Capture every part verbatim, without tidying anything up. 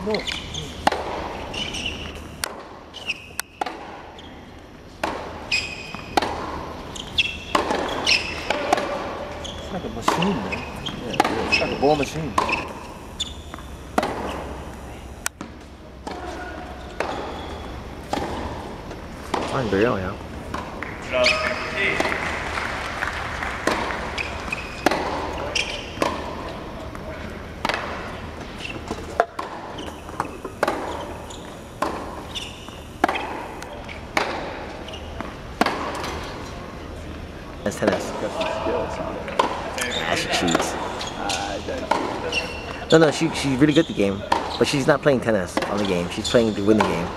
No. It's like a machine, man. Yeah, it's like a ball machine. Unreal, yeah. That's tennis. Ah, she cheats. No, no, she, she's really good at the game. But she's not playing tennis on the game. She's playing to win the game.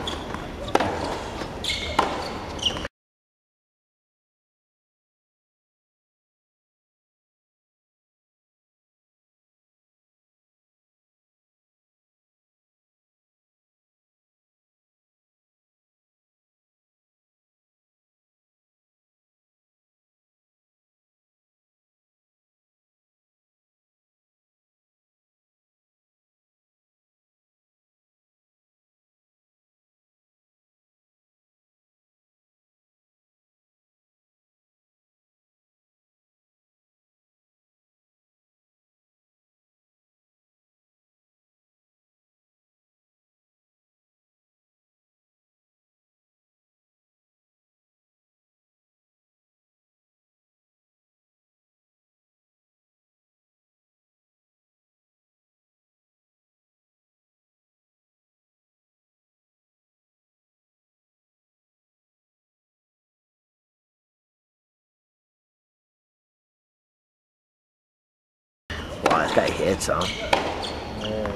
Wow, this guy hits, huh? Man.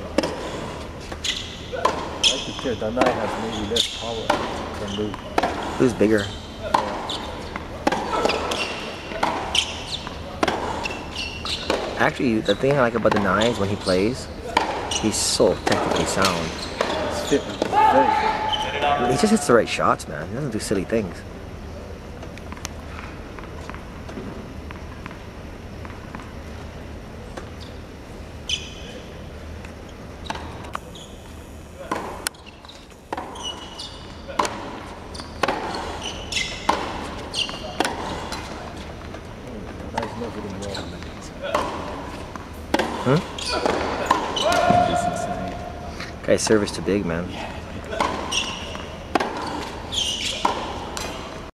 I could tell Danai has maybe less power than Lu. Who's bigger? Actually, the thing I like about the Nines when he plays, he's so technically sound. It's fit. It's very fit. He just hits the right shots, man. He doesn't do silly things. Danai's not hitting well. Hmm? It's insane. Guy's service too big, man.